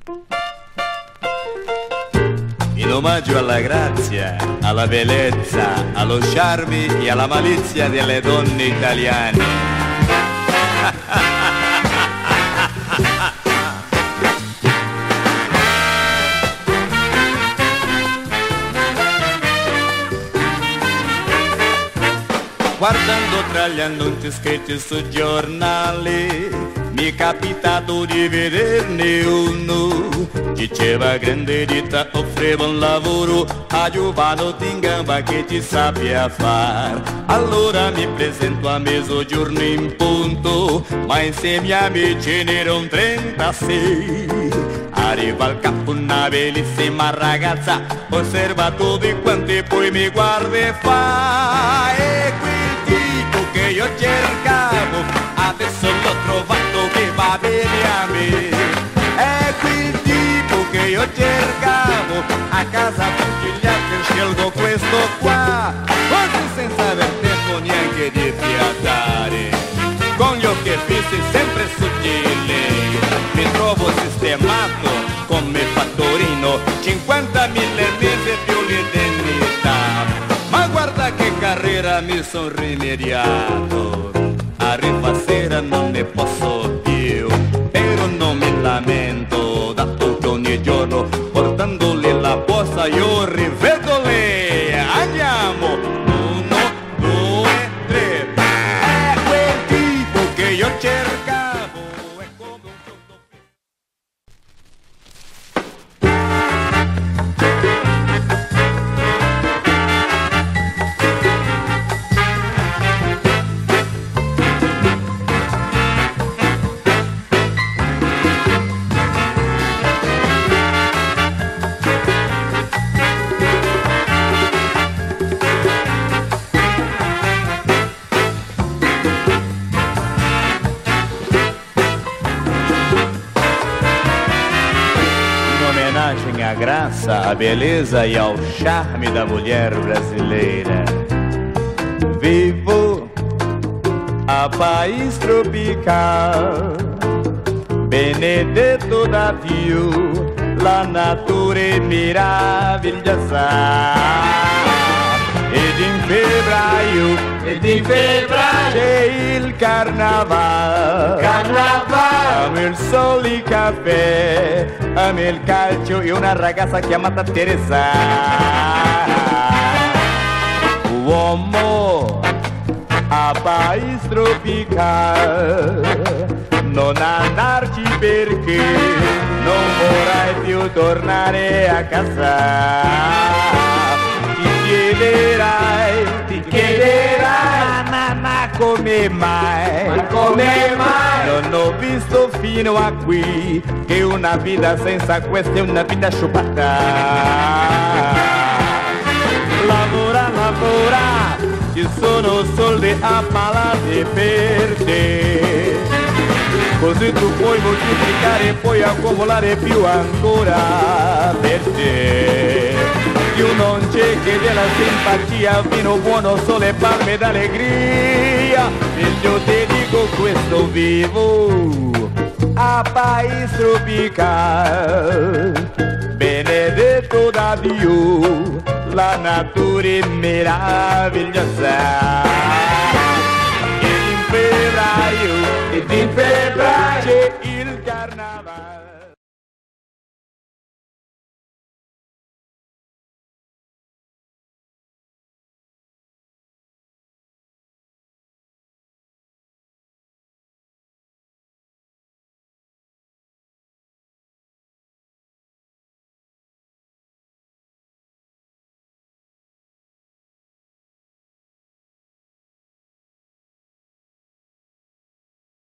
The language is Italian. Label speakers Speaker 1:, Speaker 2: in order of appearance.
Speaker 1: In omaggio alla grazia, alla bellezza, allo charme e alla malizia delle donne italiane. Guardando tra gli annunci scritti sui giornali, mi è capitato di vederne uno. Diceva grande ditta offriva un lavoro a giovane in gamba che ti sappia far. Allora mi presento a mezzogiorno in punto, ma insieme a me ce n'erano 36. Arriva al capo una bellissima ragazza, osserva tutti quanti poi mi guarda e fa: e quel tipo che io cercavo, adesso l'ho trovato che va bene a me. È quel tipo che io cercavo, a casa tutti gli altri scelgo questo qua, così senza aver tempo neanche di fiatare, con gli occhi fissi sempre sottili, mi trovo sistemato come fattorino, 50.000 mesi più l'indennità. Ma guarda che carriera mi son rimediato, arriva sera non ne posso più, però non mi lamento, dato che ogni giorno portandole la posta io rivedo lei. Andiamo, 1, 2, 3, è quel tipo che io cercavo, è come un sottofitto. A graça, a beleza e ao charme da mulher brasileira. Vivo a país tropical, Benedetto da Dio, la natura è meravigliosa. Ed in febbraio c'è il carnaval. Amo il sole, il caffè, amo il calcio e una ragazza chiamata Teresa. Uomo a país tropical, non andarci perché non vorrai più tornare a casa. Ti chiederai, ma come mai? Non ho visto fino a qui che una vita senza questa è una vita sciupata. Lavora, ci sono soldi a palate per te, così tu puoi moltiplicare e puoi accumulare più ancora per te. Più non c'è che della simpatia, vino buono, sole, palme d'allegria. E io ti dico questo, vivo a país tropical, benedetto da Dio, la natura è meravigliosa. Ed in febbraio c'è